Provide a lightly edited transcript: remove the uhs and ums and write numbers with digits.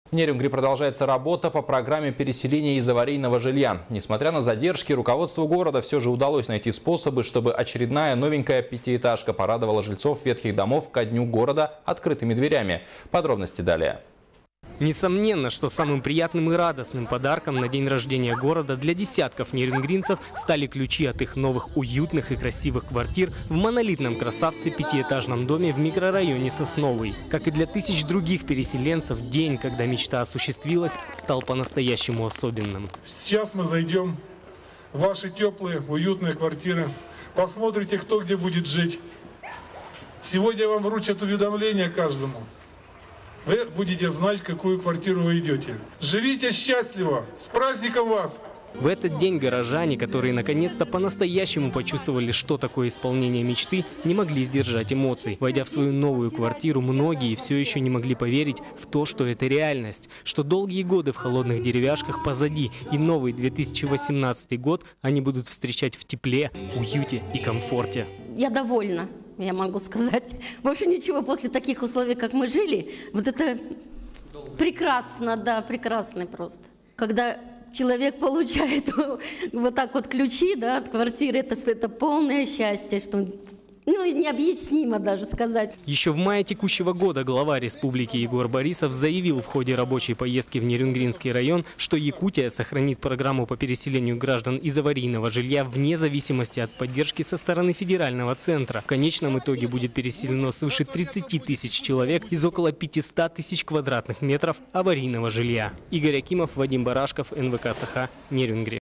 В Нерюнгри продолжается работа по программе переселения из аварийного жилья. Несмотря на задержки, руководству города все же удалось найти способы, чтобы очередная новенькая пятиэтажка порадовала жильцов ветхих домов ко дню города открытыми дверями. Подробности далее. Несомненно, что самым приятным и радостным подарком на день рождения города для десятков нерюнгринцев стали ключи от их новых уютных и красивых квартир в монолитном красавце пятиэтажном доме в микрорайоне Сосновый. Как и для тысяч других переселенцев, день, когда мечта осуществилась, стал по-настоящему особенным. Сейчас мы зайдем в ваши теплые, уютные квартиры, посмотрите, кто где будет жить. Сегодня вам вручат уведомление каждому. Вы будете знать, в какую квартиру вы идете. Живите счастливо! С праздником вас! В этот день горожане, которые наконец-то по-настоящему почувствовали, что такое исполнение мечты, не могли сдержать эмоций. Войдя в свою новую квартиру, многие все еще не могли поверить в то, что это реальность. Что долгие годы в холодных деревяшках позади, и новый 2018 год они будут встречать в тепле, уюте и комфорте. Я довольна, я могу сказать. Больше ничего после таких условий, как мы жили. Вот это прекрасно, да, прекрасно просто. Когда человек получает вот так вот ключи, да, от квартиры, это полное счастье, что, необъяснимо даже сказать. Еще в мае текущего года глава республики Егор Борисов заявил в ходе рабочей поездки в Нерюнгринский район, что Якутия сохранит программу по переселению граждан из аварийного жилья вне зависимости от поддержки со стороны федерального центра. В конечном итоге будет переселено свыше 30 тысяч человек из около 500 тысяч квадратных метров аварийного жилья. Игорь Акимов, Вадим Барашков, НВК Саха, Нерюнгри.